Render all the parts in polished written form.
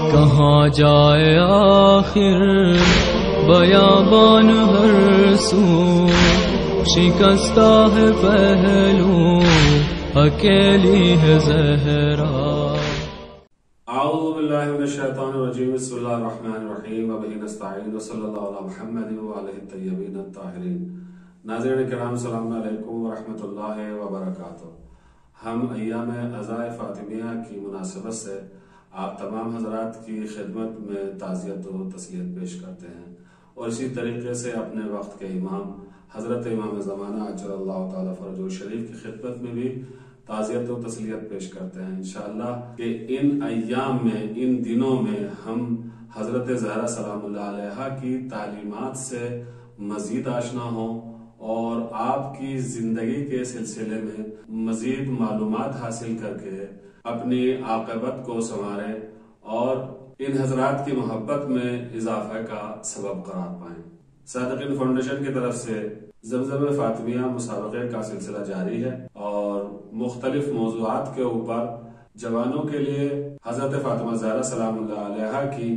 کہاں جائے آخر بیابان ہر سو، شکستہ ہے پہلو اکیلی ہے زہرا۔ اعوذ باللہ من الشیطان الرجیم، بسم اللہ الرحمن الرحیم، وبہ نستعین، وصلی اللہ علی محمد وآلہ الطیبین الطاہرین۔ ناظرین کرام، السلام علیکم ورحمۃ اللہ وبرکاتہ۔ ہم ایام عزائے فاطمیہ کی مناسبت سے آپ تمام حضرات کی خدمت میں تعزیت و تسلیت پیش کرتے ہیں، اور اسی طریقے سے اپنے وقت کے امام حضرت امام زمانہ عجل اللہ تعالی فرجہ شریف کی خدمت میں بھی تعزیت و تسلیت پیش کرتے ہیں انشاءاللہ کہ ان ایام میں، ان دنوں میں ہم حضرت زہرا سلام اللہ علیہا کی تعلیمات سے مزید آشنا ہوں اور آپ کی زندگی کے سلسلے میں مزید معلومات حاصل کر کے اپنی عاقبت کو سنواریں اور ان حضرات کی محبت میں اضافہ کا سبب قرار پائیں۔ صادقین فاؤنڈیشن کی طرف سے زمزم فاطمیہ مسابقے کا سلسلہ جاری ہے اور مختلف موضوعات کے اوپر جوانوں کے لیے حضرت فاطمہ زہرا سلام اللہ علیہا کی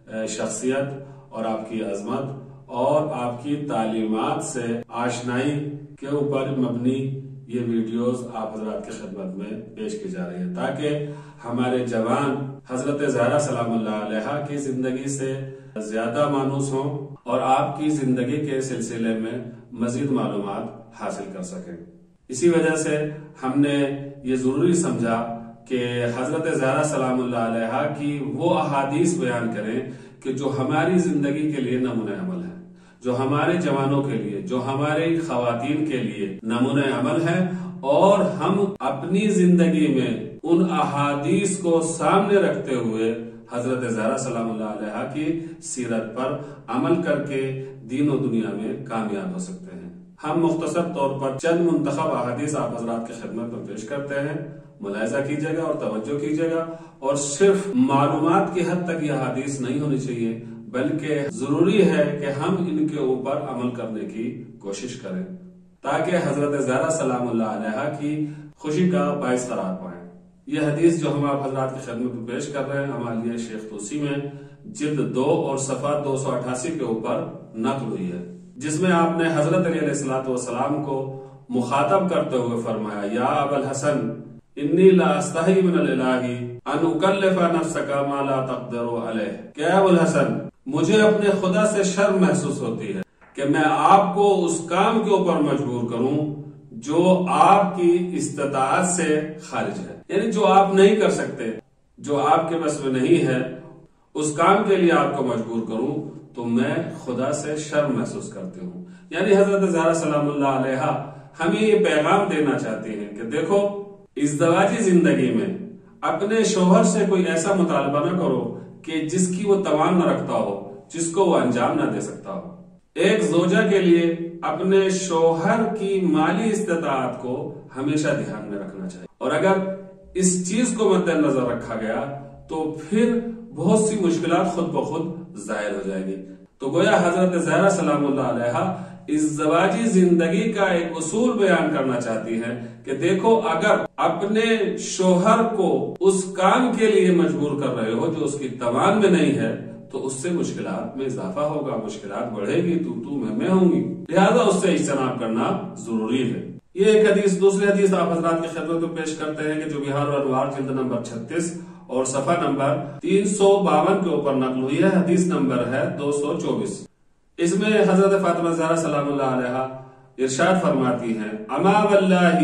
شخصیت اور آپ کی عظمت اور آپ کی تعلیمات سے آشنائی کے اوپر مبنی یہ ویڈیوز آپ حضرات کی خدمت میں پیش کی جا رہی ہیں، تاکہ ہمارے جوان حضرت زہرا سلام اللہ علیہا کی زندگی سے زیادہ مانوس ہوں اور آپ کی زندگی کے سلسلے میں مزید معلومات حاصل کر سکیں۔ اسی وجہ سے ہم نے یہ ضروری سمجھا کہ حضرت زہرا سلام اللہ علیہا کی وہ احادیث بیان کریں کہ جو ہماری زندگی کے لیے نمونہ عمل ہے، جو ہمارے جوانوں کے لیے، جو ہماری خواتین کے لیے نمونہ عمل ہے، اور ہم اپنی زندگی میں ان احادیث کو سامنے رکھتے ہوئے حضرت زہرا سلام اللہ علیہا کی سیرت پر عمل کر کے دین و دنیا میں کامیاب ہو سکتے ہیں۔ ہم مختصر طور پر چند منتخب احادیث آپ حضرات کی خدمت میں پیش کرتے ہیں، ملاحظہ کیجیے گا اور توجہ کیجیے گا، اور صرف معلومات کی حد تک یہ احادیث نہیں ہونی چاہیے، بلکہ ضروری ہے کہ ہم ان کے اوپر عمل کرنے کی کوشش کریں تاکہ حضرت زہرا سلام اللہ علیہا کی خوشی کا باعث قرار پائیں۔ یہ حدیث جو ہم آپ حضرات کی خدمت میں پیش کر رہے ہیں ہمالیہ شیخ توسی میں جلد 2 اور صفحہ 288 کے اوپر نقل ہوئی ہے، جس میں آپ نے حضرت علی علیہ السلام کو مخاطب کرتے ہوئے فرمایا، یا ابا الحسن انی لا استحی من الالہ ان اکلف نفسک ما لا تقدر علیہ، کہ ابو الحسن مجھے اپنے خدا سے شرم محسوس ہوتی ہے کہ میں آپ کو اس کام کے اوپر مجبور کروں جو آپ کی استطاعت سے خارج ہے، یعنی جو آپ نہیں کر سکتے، جو آپ کے بس میں نہیں ہے، اس کام کے لیے آپ کو مجبور کروں تو میں خدا سے شرم محسوس کرتی ہوں۔ یعنی حضرت زہرا سلام اللہ علیہا ہمیں یہ پیغام دینا چاہتی ہیں کہ دیکھو، ازدواجی زندگی میں اپنے شوہر سے کوئی ایسا مطالبہ نہ کرو کہ جس کی وہ توان نہ رکھتا ہو، جس کو وہ انجام نہ دے سکتا ہو۔ ایک زوجہ کے لیے اپنے شوہر کی مالی استطاعت کو ہمیشہ دھیان میں رکھنا چاہیے، اور اگر اس چیز کو مد نظر رکھا گیا تو پھر بہت سی مشکلات خود بخود ظاہر ہو جائے گی۔ تو گویا حضرت زہرا سلام اللہ علیہا ازدواجی زندگی کا ایک اصول بیان کرنا چاہتی ہے کہ دیکھو، اگر اپنے شوہر کو اس کام کے لیے مجبور کر رہے ہو جو اس کی توان میں نہیں ہے تو اس سے مشکلات میں اضافہ ہوگا، مشکلات بڑھے گی، تو میں ہوں گی، لہذا اس سے اجتناب کرنا ضروری ہے۔ یہ ایک حدیث۔ دوسری حدیث آپ حضرات کی خدمت میں پیش کرتے ہیں کہ جو بہار الانوار جلد نمبر 36 اور صفحہ نمبر 352 کے اوپر نقل ہوئی ہے، حدیث نمبر ہے 224۔ اس میں حضرت فاطمہ زہرا سلام اللہ علیہا ارشاد فرماتی ہیں، اما واللہ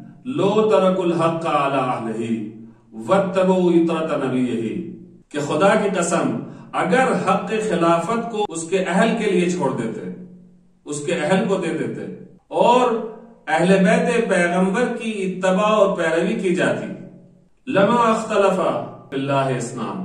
لو ترک الحق علی اہلہ واتبعوا اطرۃ نبیہ، کہ خدا کی قسم اگر حق خلافت کو اس کے اہل کے لیے چھوڑ دیتے، اس کے اہل کو دے دیتے، اور اہل بیت پیغمبر کی اتباع اور پیروی کی جاتی، لما اختلف باللہ اسنان،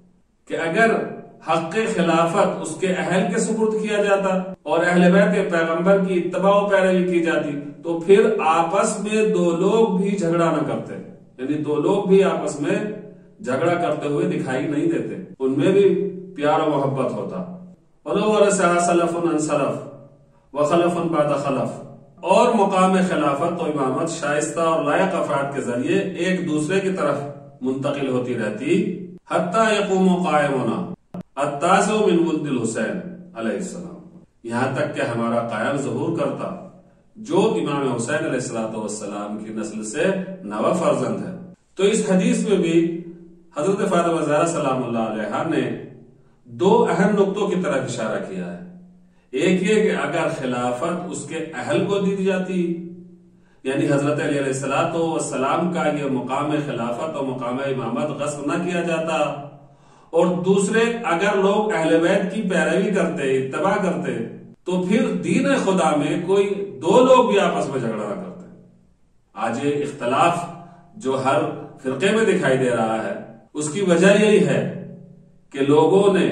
کہ اگر حق خلافت اس کے اہل کے سپرد کیا جاتا اور اہل بیت پیغمبر کی اتباع و پیروی کی جاتی تو پھر آپس میں 2 لوگ بھی جھگڑا نہ کرتے، یعنی 2 لوگ بھی آپس میں جھگڑا کرتے ہوئے دکھائی نہیں دیتے، ان میں بھی پیار و محبت ہوتا۔ وَلَوْ وَرَثَهَا سَلَفٌ عَنْ سَلَفٌ وَخَلَفٌ بَعْدَ خَلَفٌ، اور مقام خلافت و امامت شائستہ اور لائق افراد کے ذریعے ایک دوسرے کی طرف منتقل ہوتی رہتی حتی یقوم قائمنا التاسع من ولد الحسین علیہ السلام، یہاں تک کہ ہمارا قائم ظہور کرتا جو امام حسین علیہ السلام کی نسل سے نوہ فرزند ہے۔ تو اس حدیث میں بھی حضرت فاطمہ زہرا سلام اللہ علیہا نے دو اہم نقطوں کی طرف اشارہ کیا ہے۔ ایک یہ کہ اگر خلافت اس کے اہل کو دی جاتی، یعنی حضرت علی علیہ السلام کا یہ مقام خلافت اور مقام امامت غصب نہ کیا جاتا، اور دوسرے اگر لوگ اہل بیت کی پیروی کرتے، اتباع کرتے، تو پھر دین خدا میں کوئی دو لوگ بھی آپس میں جھگڑا نہ کرتے۔ آج یہ اختلاف جو ہر فرقے میں دکھائی دے رہا ہے، اس کی وجہ یہی ہے کہ لوگوں نے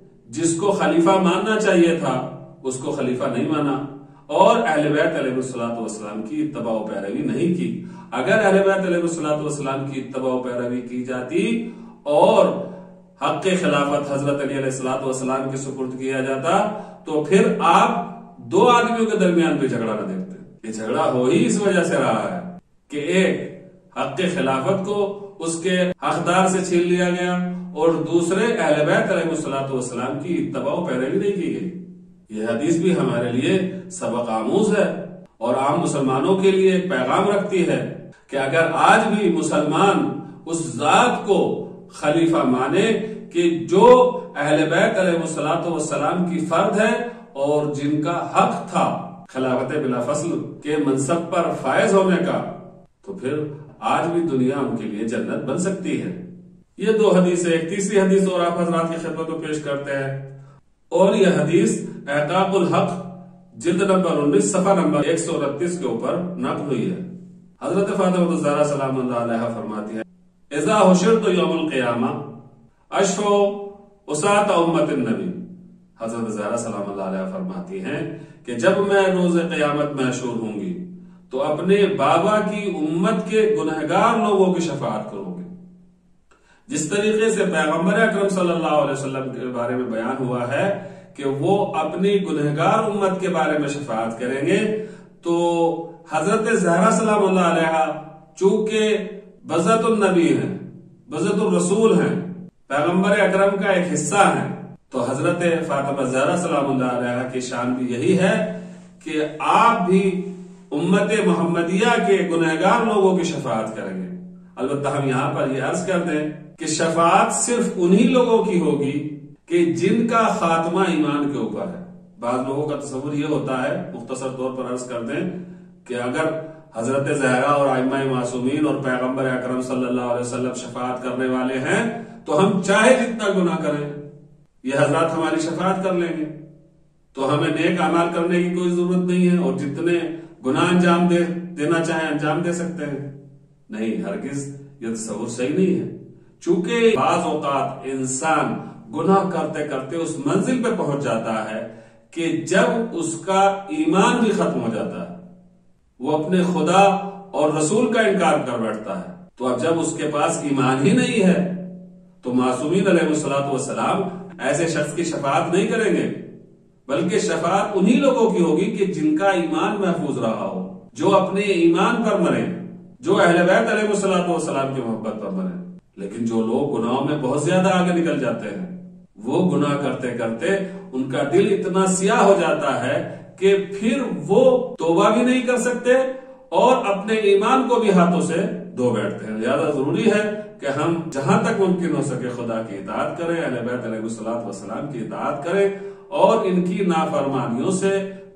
جس کو خلیفہ ماننا چاہیے تھا اس کو خلیفہ نہیں مانا، اور اہل بیت علیہ السلام کی اتباع و پیروی نہیں کی۔ اگر اہل بیت علیہ السلام کی اتباع و پیروی کی جاتی اور حق خلافت حضرت علی علیہ السلام کے سپرد کیا جاتا، تو پھر آپ دو آدمیوں کے درمیان بھی جھگڑا نہ دیکھتے۔ یہ جھگڑا ہو ہی اس وجہ سے رہا ہے کہ ایک حق خلافت کو اس کے حقدار سے چھین لیا گیا، اور دوسرے اہل بیت علیہ السلام کی اتباع و پیروی نہیں کی گئی۔ یہ حدیث بھی ہمارے لیے سبق آموز ہے اور عام مسلمانوں کے لیے ایک پیغام رکھتی ہے کہ اگر آج بھی مسلمان اس ذات کو خلیفہ مانے کہ جو اہل بیت علیہ السلام کی فرد ہے اور جن کا حق تھا خلافت بلا فصل کے منصب پر فائز ہونے کا، تو پھر آج بھی دنیا ان کے لیے جنت بن سکتی ہے۔ یہ دو حدیث، ایک تیسری حدیث اور آپ حضرات کی خدمت میں پیش کرتے ہیں، اور یہ حدیث احقاق الحق جلد نمبر 19 صفحہ نمبر 129 کے اوپر نقل ہوئی ہے۔ حضرت فاطمہ زہرا سلام اللہ علیہا فرماتی ہے، اذا حشرت یوم القیامہ اشفع اسات امت النبی۔ حضرت زہرا سلام اللہ علیہا فرماتی ہیں کہ جب میں روز قیامت محشور ہوں گی تو اپنے بابا کی امت کے گنہگار لوگوں کی شفاعت کروں گی۔ جس طریقے سے پیغمبر اکرم صلی اللہ علیہ وسلم کے بارے میں بیان ہوا ہے کہ وہ اپنی گنہگار امت کے بارے میں شفاعت کریں گے، تو حضرت زہرا سلام اللہ علیہا چونکہ بذت النبی ہیں، بذت الرسول ہیں، پیغمبر اکرم کا ایک حصہ ہیں، تو حضرت فاطمہ زہرا سلام اللہ علیہا کی شان بھی یہی ہے کہ آپ بھی امت محمدیہ کے گنہگار لوگوں کی شفاعت کریں گے۔ البتہ ہم یہاں پر یہ عرض کر دیں کہ شفاعت صرف انہی لوگوں کی ہوگی کہ جن کا خاتمہ ایمان کے اوپر ہے۔ بعض لوگوں کا تصور یہ ہوتا ہے، مختصر طور پر عرض کر دیں کہ اگر حضرت زہرا اور ائمہ معصومین اور پیغمبر اکرم صلی اللہ علیہ وسلم شفاعت کرنے والے ہیں تو ہم چاہے جتنا گناہ کریں یہ حضرات ہماری شفاعت کر لیں گے، تو ہمیں نیک اعمال کرنے کی کوئی ضرورت نہیں ہے، اور جتنے گناہ انجام دینا چاہیں انجام دے سکتے ہیں۔ نہیں، ہرگز یہ تصور صحیح نہیں ہے، چونکہ بعض اوقات انسان گناہ کرتے کرتے اس منزل پہ پہنچ جاتا ہے کہ جب اس کا ایمان بھی ختم ہو جاتا ہے، وہ اپنے خدا اور رسول کا انکار کر بیٹھتا ہے، تو اب جب اس کے پاس ایمان ہی نہیں ہے تو معصومین علیہ السلام ایسے شخص کی شفاعت نہیں کریں گے، بلکہ شفاعت انہی لوگوں کی ہوگی کہ جن کا ایمان محفوظ رہا ہو، جو اپنے ایمان پر مرے، جو اہل بیت علیہ السلام کی محبت پر مرے۔ لیکن جو لوگ گناہوں میں بہت زیادہ آگے نکل جاتے ہیں، وہ گناہ کرتے کرتے ان کا دل اتنا سیاہ ہو جاتا ہے کہ پھر وہ توبہ بھی نہیں کر سکتے اور اپنے ایمان کو بھی ہاتھوں سے دھو بیٹھتے ہیں۔ لہذا ضروری ہے کہ ہم جہاں تک ممکن ہو سکے خدا کی اطاعت کریں، اہل بیت علیہ السلام کی اطاعت کریں اور ان کی نافرمانیوں سے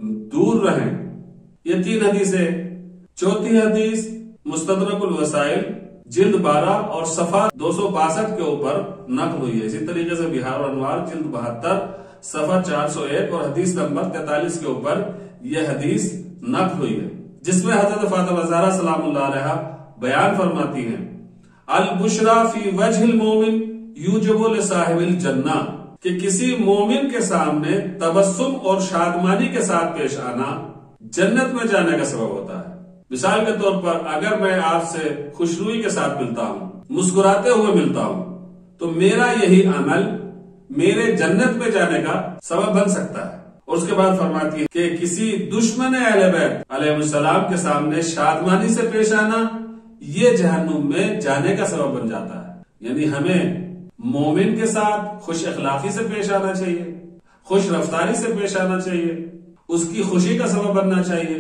دور رہیں۔ یہ 3 حدیثیں۔ چوتھی حدیث مستدرک الوسائل جلد 12 اور صفحہ 262 کے اوپر نقل ہوئی ہے۔ اسی طریقے سے بہار انوار جلد 72 صفحہ 401 اور حدیث نمبر 43 کے اوپر یہ حدیث نقل ہوئی ہے، جس میں حضرت فاطمہ زہرا سلام اللہ علیہا بیان فرماتی ہیں، البشرا فی وجہ المومن یوجب لصاحب الجنہ، کہ کسی مومن کے سامنے تبسم اور شادمانی کے ساتھ پیش آنا جنت میں جانے کا سبب ہوتا ہے۔ مثال کے طور پر اگر میں آپ سے خوشروئی کے ساتھ ملتا ہوں، مسکراتے ہوئے ملتا ہوں، تو میرا یہی عمل میرے جنت میں جانے کا سبب بن سکتا ہے۔ اور اس کے بعد فرماتی ہے کہ کسی دشمن اہل بیت علیہ السلام کے سامنے شادمانی سے پیش آنا یہ جہنم میں جانے کا سبب بن جاتا ہے۔ یعنی ہمیں مومن کے ساتھ خوش اخلاقی سے پیش آنا چاہیے، خوش رفتاری سے پیش آنا چاہیے، اس کی خوشی کا سبب بننا چاہیے.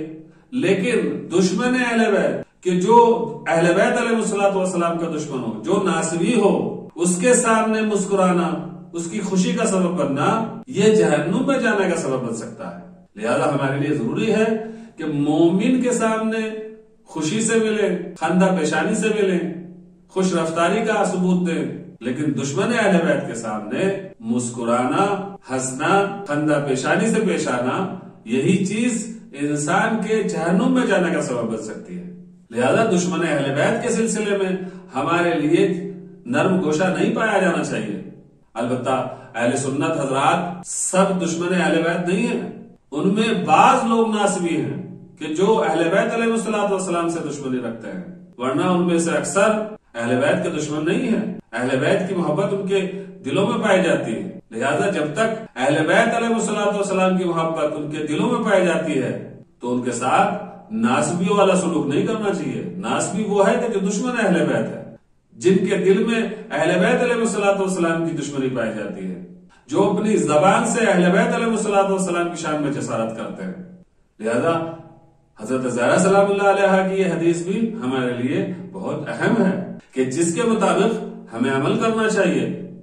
لیکن دشمن اہل بیت کہ جو اہل بیت علیہ الصلوۃ والسلام کا دشمن ہو، جو ناسبی ہو، اس کے سامنے مسکرانا، اس کی خوشی کا سبب بننا، یہ جہنم میں جانے کا سبب بن سکتا ہے. لہذا ہمارے لیے ضروری ہے کہ مومن کے سامنے خوشی سے ملیں، خندہ پیشانی سے ملیں، خوش رفتاری کا ثبوت دیں، لیکن دشمن اہل بیت کے سامنے مسکرانا، ہنسنا، خندہ پیشانی سے پیش آنا، یہی چیز انسان کے جہنم میں جانے کا سبب بن سکتی ہے. لہذا دشمن اہل بیت کے سلسلے میں ہمارے لیے نرم گوشہ نہیں پایا جانا چاہیے. البتہ اہل سنت حضرات سب دشمن اہل بیت نہیں ہیں، ان میں بعض لوگ ناسبی ہیں کہ جو اہل بیت علیہ الصلوۃ والسلام سے دشمنی رکھتے ہیں، ورنہ ان میں سے اکثر اہل بیت کے دشمن نہیں ہیں. اہل بیت کی محبت ان کے دلوں میں پائی جاتی ہے. لہذا جب تک اہل بیت علیہ الصلوۃ والسلام کی محبت ان کے دلوں میں پائی جاتی ہے تو ان کے ساتھ ناسبی والا سلوک نہیں کرنا چاہیے. ناسبی وہ ہے کہ جو دشمن اہل بیت ہے، جن کے دل میں اہل بیت علیہ الصلوۃ والسلام کی دشمنی پائی جاتی ہے، جو اپنی زبان سے اہل بیت علیہ الصلوۃ والسلام کی شان میں جسارت کرتے ہیں. لہذا حضرت زہرا سلام اللہ علیہا کی یہ حدیث بھی ہمارے لیے بہت اہم ہے کہ جس کے مطابق ہمیں عمل کرنا چاہیے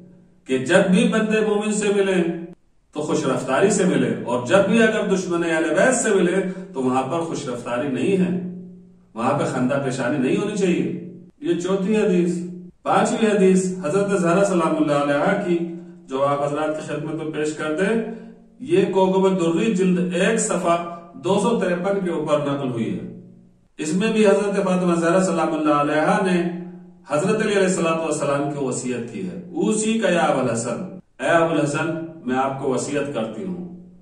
کہ جب بھی بندے مومن سے ملیں تو خوش رفتاری سے ملے، اور جب بھی اگر دشمن اہل بیت سے ملے تو وہاں پر خوش رفتاری نہیں ہے، وہاں پہ خندہ پیشانی نہیں ہونی چاہیے. یہ چوتھی حدیث. پانچویں حدیث حضرت زہرا سلام اللہ علیہا کی جو آپ حضرات کی خدمت میں پیش کر دیں، یہ کوکب الدری جلد 1 صفحہ 253 کے اوپر نقل ہوئی ہے. اس میں بھی حضرت فاطمہ زہرا سلام اللہ علیہا نے حضرت علی علیہ الصلوۃ والسلام کی وصیت کی ہے. اوصی کا یا ابو الحسن، اے ابو الحسن میں آپ کو وصیت کرتی ہوں،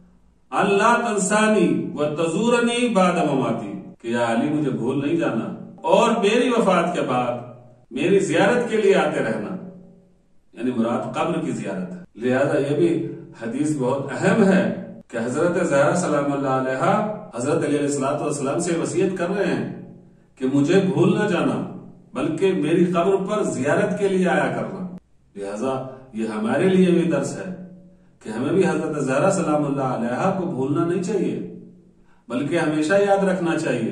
اللہ تنسانی وتزورنی بعد مماتی، کہ یا علی مجھے بھول نہیں جانا اور میری وفات کے بعد میری زیارت کے لیے آتے رہنا، یعنی مراد قبر کی زیارت ہے. لہذا یہ بھی حدیث بہت اہم ہے کہ حضرت زہرا سلام اللہ علیہا حضرت علی علیہ الصلوۃ والسلام سے وصیت کر رہے ہیں کہ مجھے بھول نہ جانا بلکہ میری قبر پر زیارت کے لیے آیا کرنا. لہذا یہ ہمارے لیے بھی درس ہے کہ ہمیں بھی حضرت زہرا سلام اللہ علیہا کو بھولنا نہیں چاہیے، بلکہ ہمیشہ یاد رکھنا چاہیے،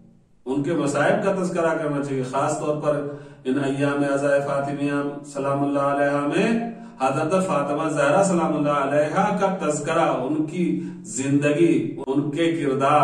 ان کے مصائب کا تذکرہ کرنا چاہیے. خاص طور پر ان ایام عزائے فاطمیہ سلام اللہ علیہا میں حضرت فاطمہ زہرا سلام اللہ علیہا کا تذکرہ، ان کی زندگی، ان کے کردار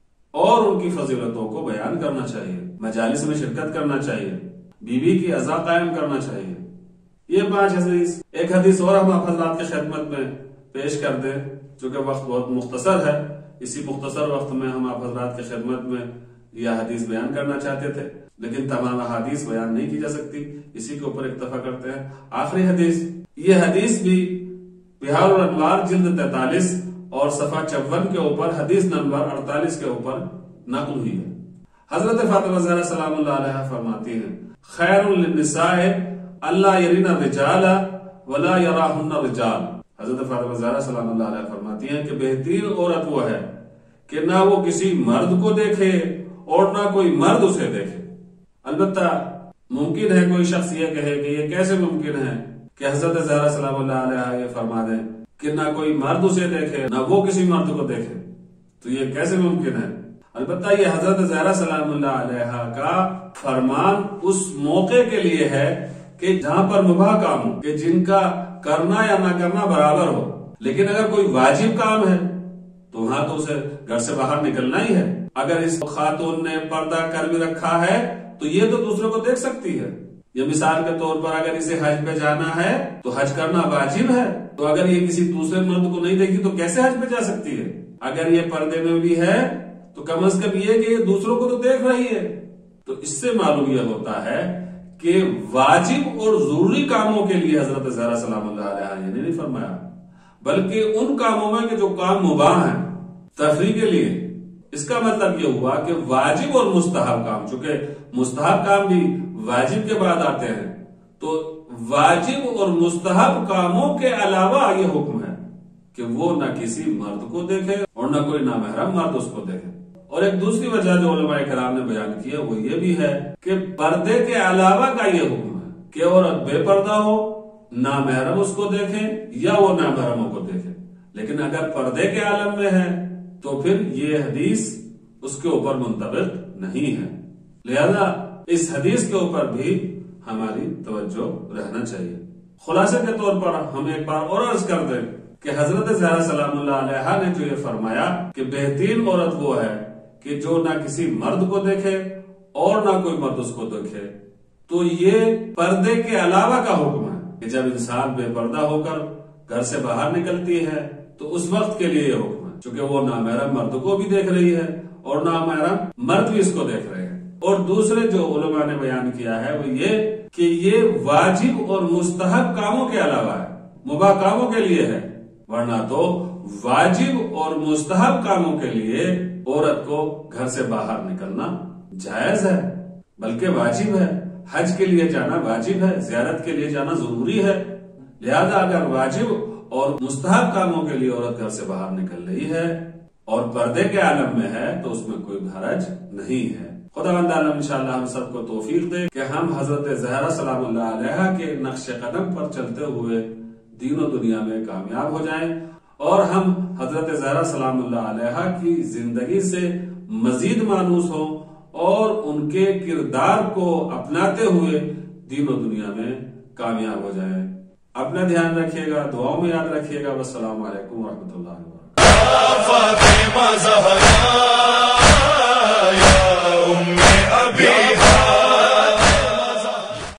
اور ان کی فضیلتوں کو بیان کرنا چاہیے، مجالس میں شرکت کرنا چاہیے، بیوی کی عزا قائم کرنا چاہیے. یہ 5 حدیث. ایک حدیث اور ہم آپ حضرات کی خدمت میں پیش کر دیں چونکہ وقت بہت مختصر ہے. اسی مختصر وقت میں ہم آپ حضرات کی خدمت میں یہ حدیث بیان کرنا چاہتے تھے، لیکن تمام حدیث بیان نہیں کی جا سکتی، اسی کے اوپر اکتفا کرتے ہیں. آخری حدیث، یہ حدیث بھی بہار الانوار جلد 43 اور صفحہ 54 کے اوپر حدیث نمبر 48 کے اوپر نقل ہوئی ہے. حضرت فاطمہ زہرا سلام اللہ علیہا فرماتی ہیں، خیر للنساء اللہ یرین الرجال ولا یراہن الرجال. حضرت فاطمہ زہرا سلام اللہ علیہا فرماتی ہیں کہ بہترین عورت وہ ہے کہ نہ وہ کسی مرد کو دیکھے اور نہ کوئی مرد اسے دیکھے. البتہ ممکن ہے کوئی شخص یہ کہے کہ یہ کیسے ممکن ہے کہ حضرت زہرا سلام اللہ علیہا یہ فرما دیں کہ نہ کوئی مرد اسے دیکھے نہ وہ کسی مرد کو دیکھے، تو یہ کیسے ممکن ہے؟ البتہ یہ حضرت زہرا سلام اللہ علیہا کا فرمان اس موقع کے لیے ہے کہ جہاں پر مباح کام ہو، کہ جن کا کرنا یا نہ کرنا برابر ہو. لیکن اگر کوئی واجب کام ہے تو وہاں تو اسے گھر سے باہر نکلنا ہی ہے. اگر اس خاتون نے پردہ کر بھی رکھا ہے تو یہ تو دوسروں کو دیکھ سکتی ہے. یہ مثال کے طور پر اگر اسے حج پہ جانا ہے تو حج کرنا واجب ہے، تو اگر یہ کسی دوسرے مرد کو نہیں دیکھی تو کیسے حج پہ جا سکتی ہے؟ اگر یہ پردے میں بھی ہے تو کم از کم یہ کہ یہ دوسروں کو تو دیکھ رہی ہے. تو اس سے معلوم یہ ہوتا ہے کہ واجب اور ضروری کاموں کے لیے حضرت زہرا سلام اللہ علیہا نے نہیں فرمایا، بلکہ ان کاموں میں کہ جو کام مباح ہیں تفریح کے لیے. اس کا مطلب یہ ہوا کہ واجب اور مستحب کام، چونکہ مستحب کام بھی واجب کے بعد آتے ہیں، تو واجب اور مستحب کاموں کے علاوہ یہ حکم ہے کہ وہ نہ کسی مرد کو دیکھے اور نہ کوئی نامحرم مرد اس کو دیکھے. اور ایک دوسری وجہ جو علماء کرام نے بیان کی ہے وہ یہ بھی ہے کہ پردے کے علاوہ کا یہ حکم ہے کہ عورت بے پردہ ہو नामहरम उसको देखें या वो नामहरमों को देखें। लेकिन अगर पर्दे के आलम में है तो फिर ये हदीस उसके ऊपर मुंतबिक नहीं है। लिहाजा इस हदीस के ऊपर भी हमारी तवज्जो रहना चाहिए। खुलासे के तौर पर हम एक बार और अर्ज कर दें कि हजरत ज़हरा सलामुल्लाह अलैहा ने जो ये फरमाया कि बेहतरीन औरत वो है कि जो ना किसी मर्द को देखे और ना कोई मर्द उसको देखे, तो ये पर्दे के अलावा का हुक्म है कि जब इंसान बेपर्दा होकर घर से बाहर निकलती है तो उस वक्त के लिए ये हुक्म है, चूंकि वो नामहरम मर्द को भी देख रही है और नामहरम मर्द भी इसको देख रहे हैं। और दूसरे जो उलमा ने बयान किया है वो ये कि ये वाजिब और मुस्तहब कामों के अलावा है, मुबाह कामों के लिए है, वरना तो वाजिब और मुस्तहब कामों के लिए औरत को घर से बाहर निकलना जायज है, बल्कि वाजिब है। हज के लिए जाना वाजिब है, ज़ियारत के लिए जाना जरूरी है। लिहाजा अगर वाजिब और मुस्तहब कामों के लिए औरत घर से बाहर निकल रही है और पर्दे के आलम में है तो उसमें कोई हरज नहीं है। खुदावंद आलम इंशाअल्लाह हम सबको तौफीक दे कि हम हजरत ज़हरा सलामुल्लाह अलैहा के नक्श कदम पर चलते हुए दीन और दुनिया में कामयाब हो जाएं और हम हजरत ज़हरा सलामुल्लाह अलैहा की जिंदगी से मजीद मानूस हों और उनके किरदार को अपनाते हुए दीन और दुनिया में कामयाब हो जाएं। अपना ध्यान रखिएगा, दुआओं में याद रखिएगा। वस्सलामु अलैकुम व रहमतुल्लाहि व बरकातहू।